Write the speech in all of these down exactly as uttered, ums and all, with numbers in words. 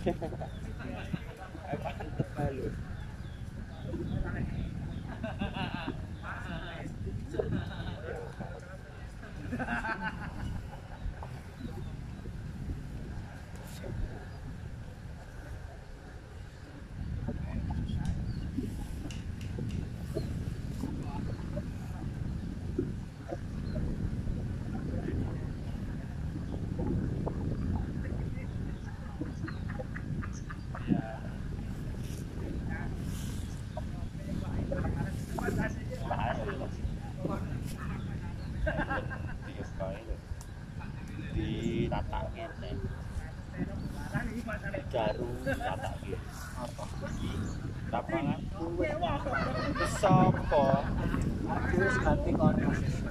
Mantep balu. Ditata ngene. Jaru ditata ngene. Apa? Lapangan wis sapa? Wis ganti kono.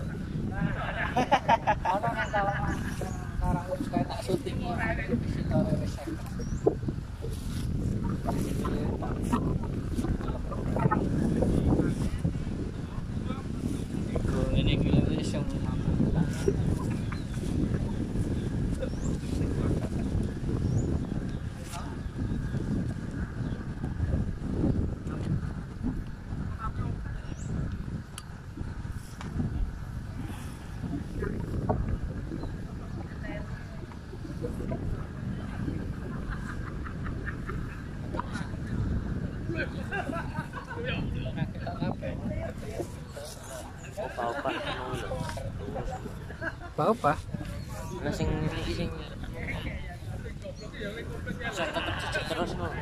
Ono nang karang karang wis kae tak syuting iki sitore wis. Ini gila wis yang apa? Nah sing iki sing bisa tetep cicik terus no.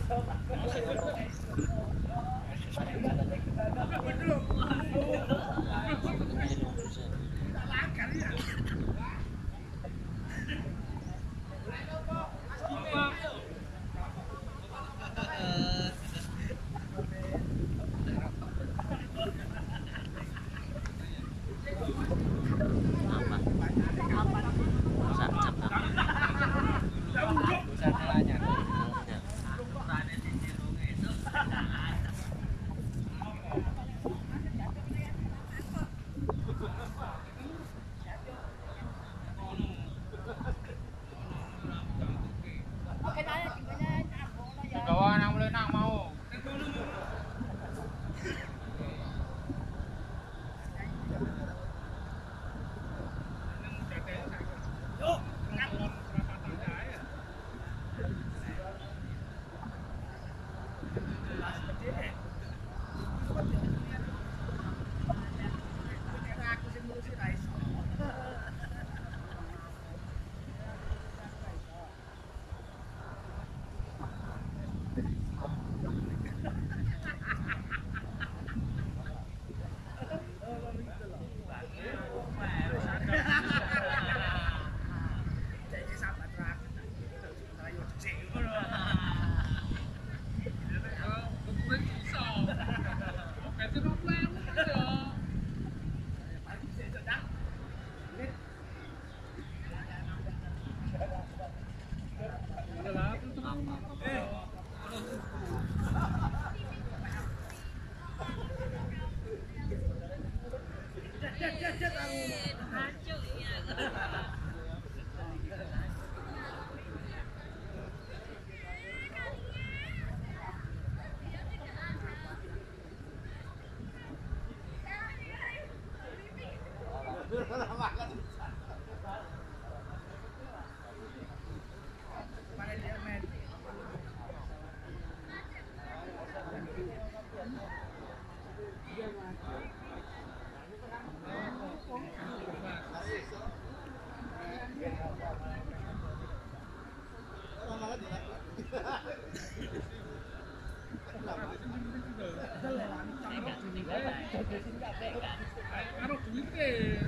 Karo duwite.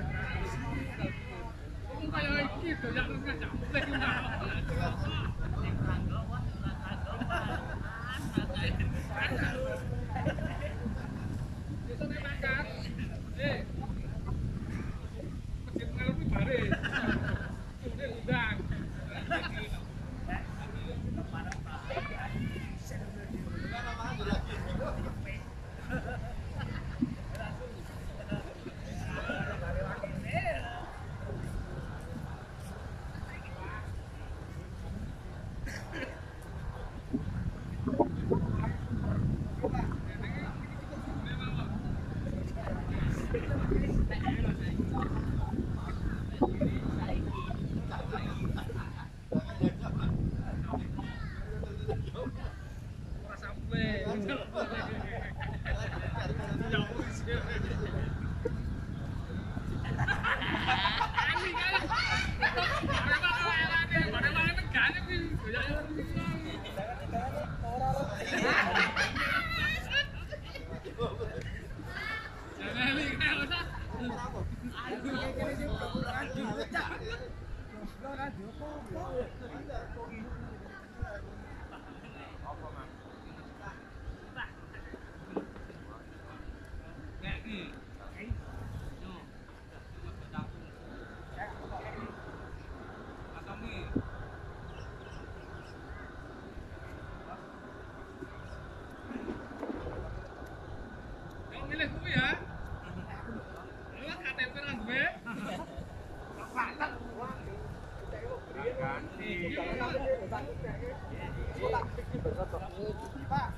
Wong kaya iki doyak ngajak mulih Milih kuwi ya. Lah K T P nang gue. Pak.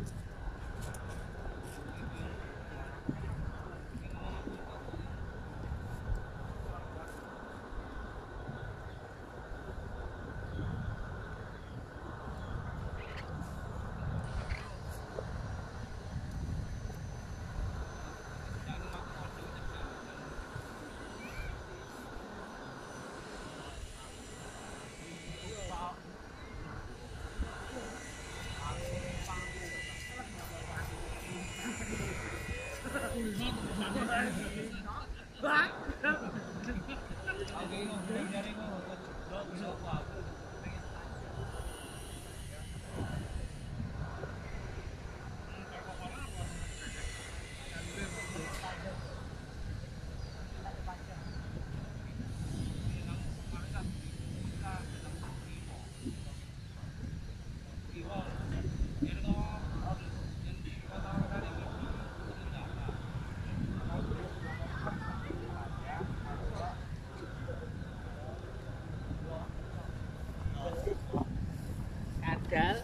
Kadal.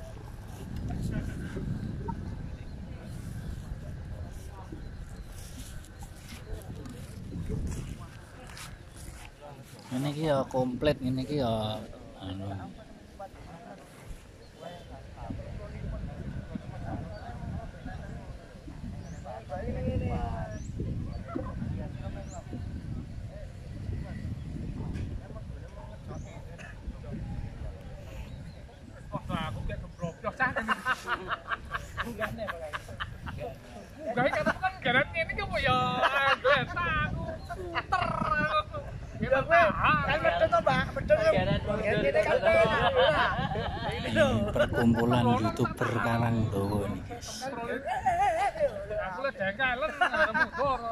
Ini ki ya komplit, ini ki ya anu. Gawe kata kan garan ini ki ya biasa aku. Ter. Ya kowe kan betul to, Mbak. Betul. Ini kan penak. Ini perkumpulan YouTuber Karangdowo ini, guys. Aku le dengkelen arep mundur.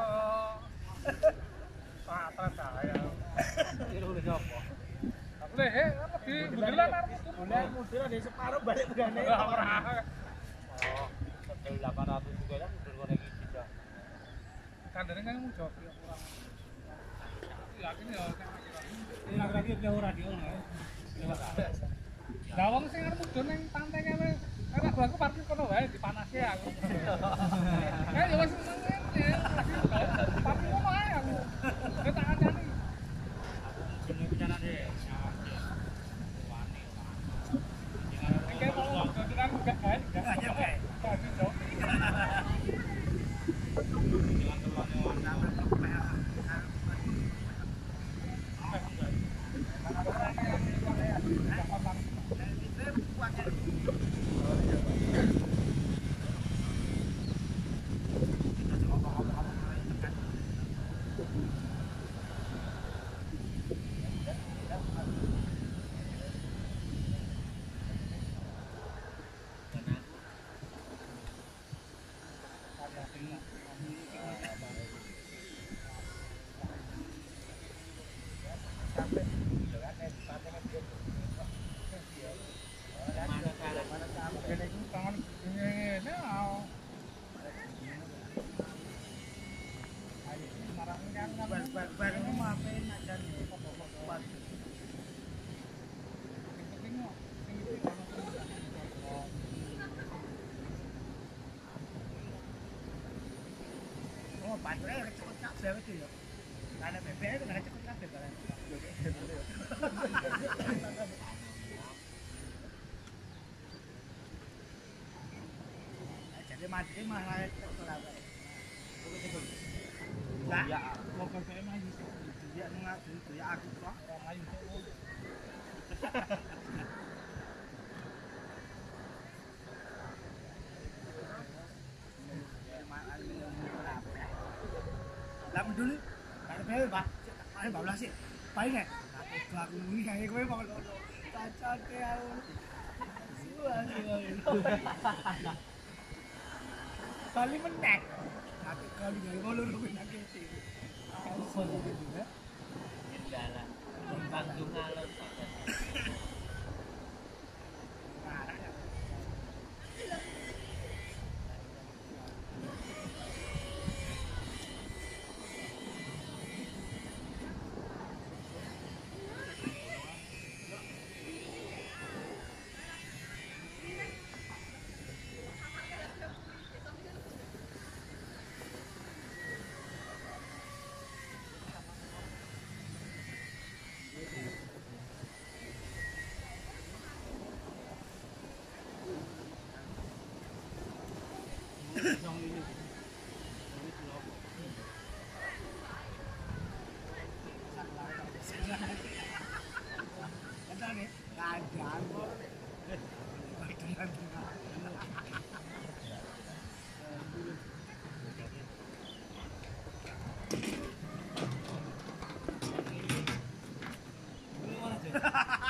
Patrat saya. Kira oleh sapa? Aku le he apa di bundelan arep mundur. Bulan mundur ada separuh balik begane. Ora. Oh, setel delapan ratus juga kan mundur kok iki bisa. Kandane kan mung jawab ya kurang. Yakin ya. Ini lagi dia radio nggak? Lah wong sing arep mudhun ning pantai kene, kan aku aku parkir kono wae dipanasi aku. Kan ya wis ngene. Parkir kono wae aku. Wis tak kancani. Jenenge bicara deh. Nek kene mau dodolan gak gawe, gak gawe. Gawe cok. Baterai yang cukup kabel itu ya. Ada B B M itu nggak cukup kabel kan. Jadi mati malah kelapa. Lah, mau B B M aja. Dia ngadu itu ya aku kok orang lain tuh. Làm dulu, kalau bayar bah, paling bablas sih, paling nggak? Bangun kae kowe mau cacate aku. Kali menek. Tapi kali gawe ngono lho nyakiti. Kendala. Bandung alon. Kadang kok. Kadang.